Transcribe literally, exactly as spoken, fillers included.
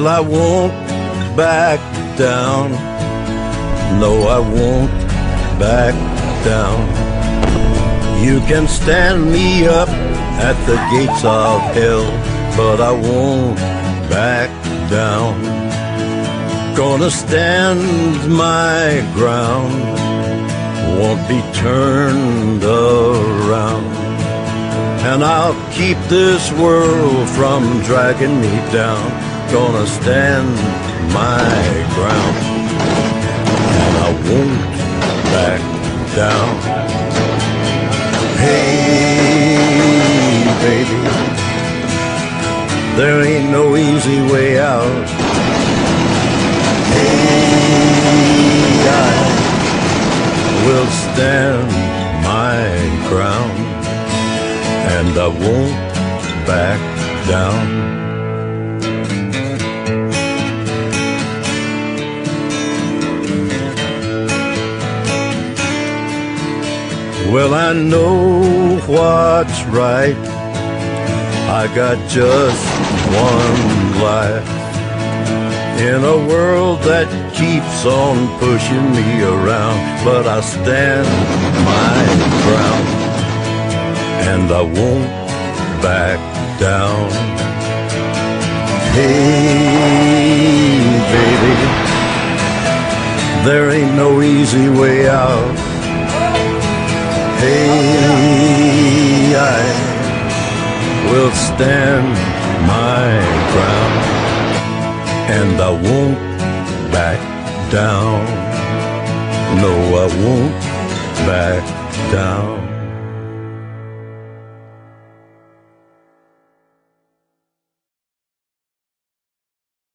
Well, I won't back down. No, I won't back down. You can stand me up at the gates of hell, but I won't back down. Gonna stand my ground, won't be turned around. And I'll keep this world from dragging me down. Gonna stand my ground, and I won't back down. Hey, baby, there ain't no easy way out. Hey, I will stand my ground, and I won't back down. Well, I know what's right. I got just one life in a world that keeps on pushing me around, but I stand my ground, and I won't back down. Hey, baby, there ain't no easy way out. Hey, I will stand my ground, and I won't back down. No, I won't back down.